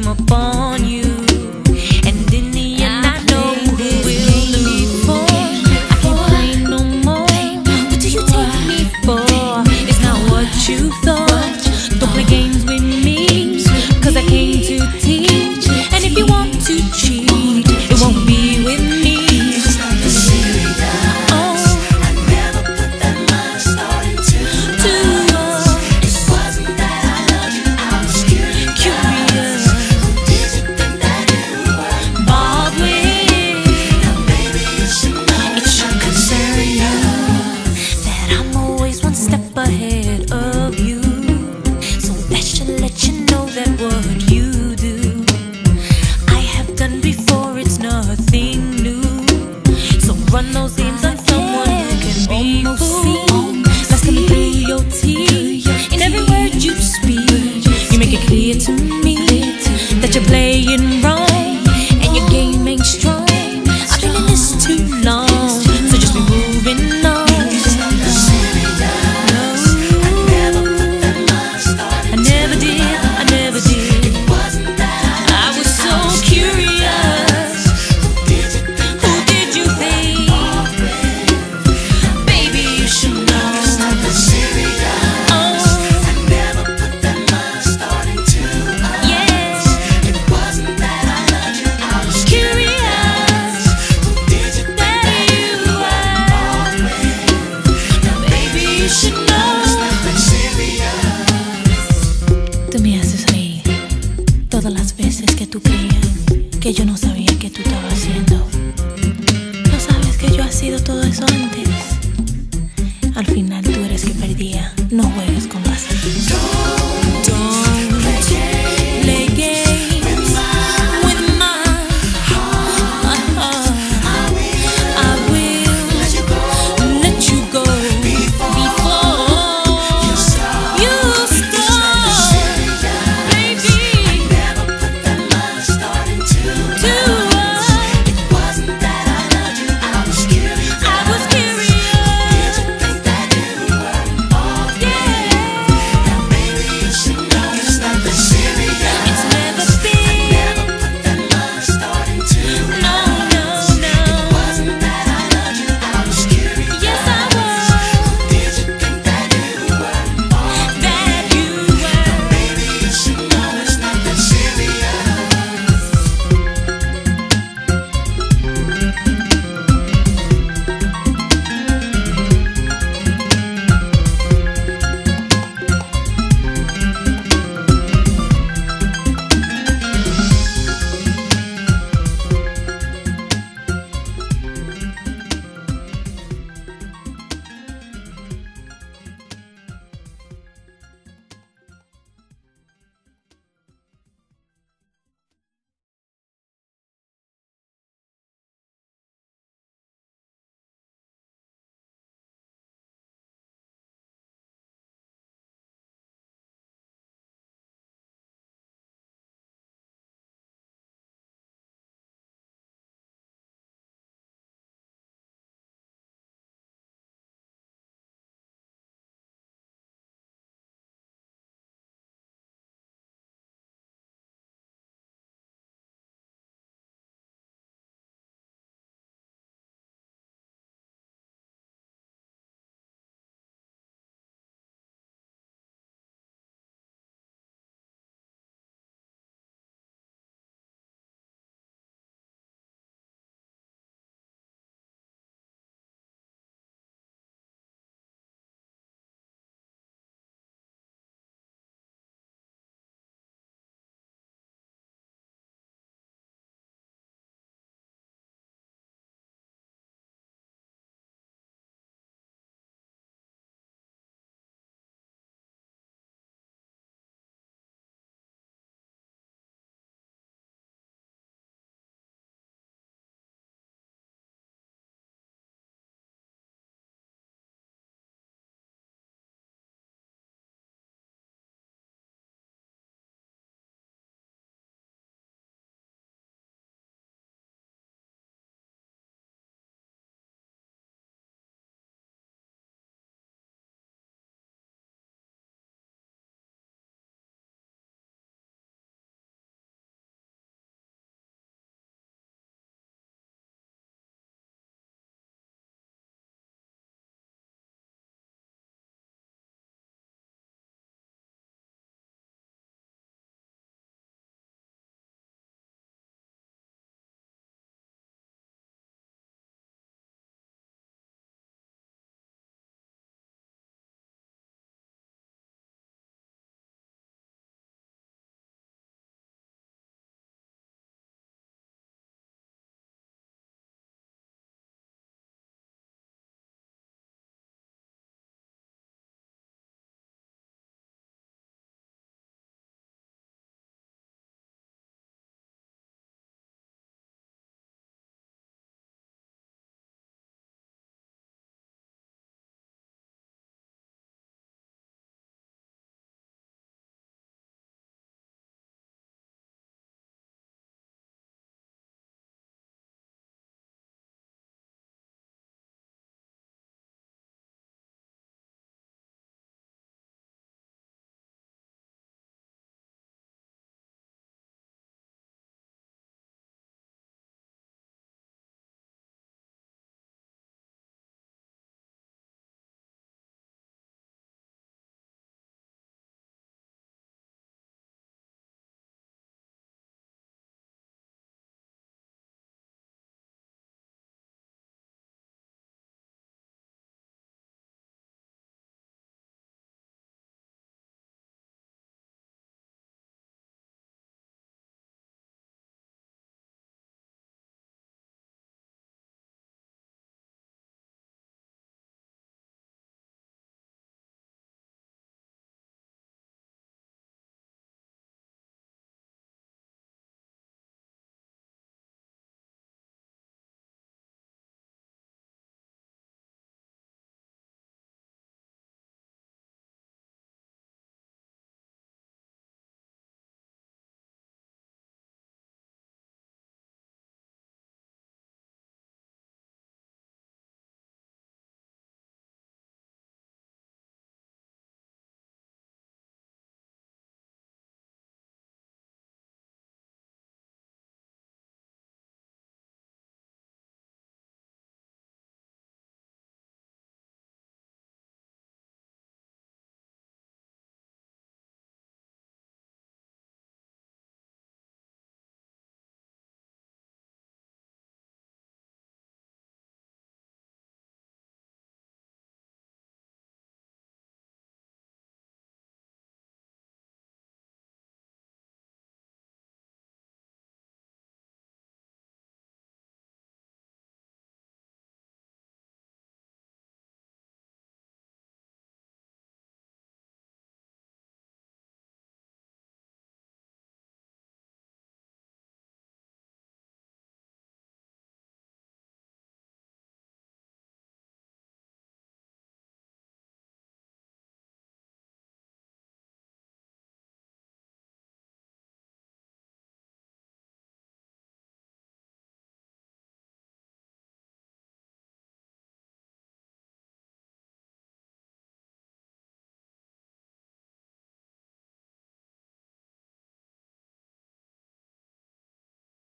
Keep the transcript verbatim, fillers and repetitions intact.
upon you. And in the end I know who will be for. I can't play no more. What do you take me for? It's not what you thought. Don't play games with me, cause I came to teach. And if you want to cheat, it won't be with me. Step ahead of you, so that should let you know that what you do I have done before, it's nothing new. So run those games on someone who can be fooled. That's coming through your teeth. In every word you speak, you make it clear to me that you're playing wrong and your game ain't strong. I've been in this too long, so just be moving on. Tú me haces reír todas las veces que tú creías que yo no sabía qué tú estabas haciendo. No sabes que yo he sido todo eso antes. Al final tú eres que perdía. No juegues con las